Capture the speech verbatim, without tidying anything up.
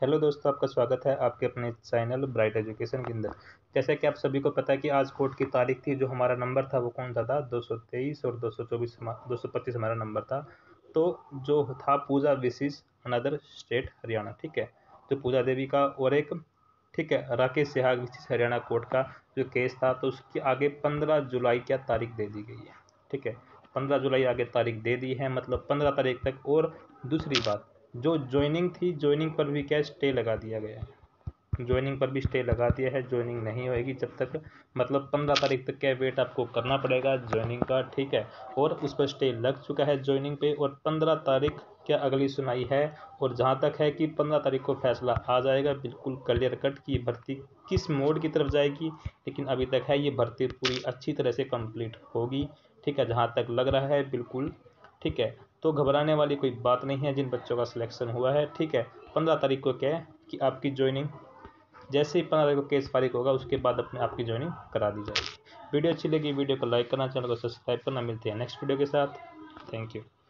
Hello दोस्तों, आपका स्वागत है आपके अपने चैनल ब्राइट एजुकेशन के अंदर। जैसे कि आप सभी को पता है कि आज कोर्ट की तारीख थी। जो हमारा नंबर था वो कौन सा था, दो सौ तेईस और दो सौ चौबीस दो सौ पच्चीस हमारा नंबर था। तो जो था Puja versus another state Haryana, ठीक है, जो पूजा देवी का और एक ठीक है राकेश सिहाग विशिस हरियाणा कोर्ट का जो केस था, तो उसकी आगे पंद्रह जुलाई क्या तारीख दे दी गई है। ठीक है, पंद्रह जुलाई आगे तारीख दे दी है, मतलब पंद्रह तारीख तक। और दूसरी बात, जो ज्वाइनिंग थी, ज्वाइनिंग पर भी क्या स्टे लगा दिया गया है। ज्वाइनिंग पर भी स्टे लगा दिया है, ज्वाइनिंग नहीं होएगी जब तक, मतलब पंद्रह तारीख तक क्या वेट आपको करना पड़ेगा ज्वाइनिंग का, ठीक है। और उस पर स्टे लग चुका है ज्वाइनिंग पे, और पंद्रह तारीख क्या अगली सुनाई है। और जहाँ तक है कि पंद्रह तारीख को फैसला आ जाएगा बिल्कुल क्लियर कट कि ये भर्ती किस मोड की तरफ जाएगी। लेकिन अभी तक है ये भर्ती पूरी अच्छी तरह से कंप्लीट होगी, ठीक है, जहाँ तक लग रहा है बिल्कुल, ठीक है। तो घबराने वाली कोई बात नहीं है जिन बच्चों का सिलेक्शन हुआ है, ठीक है। पंद्रह तारीख को क्या है कि आपकी ज्वाइनिंग जैसे ही पंद्रह तारीख को केस फारिग होगा उसके बाद अपने आपकी ज्वाइनिंग करा दी जाएगी। वीडियो अच्छी लगी वीडियो को लाइक करना, चैनल को सब्सक्राइब करना। मिलते हैं नेक्स्ट वीडियो के साथ। Thank you.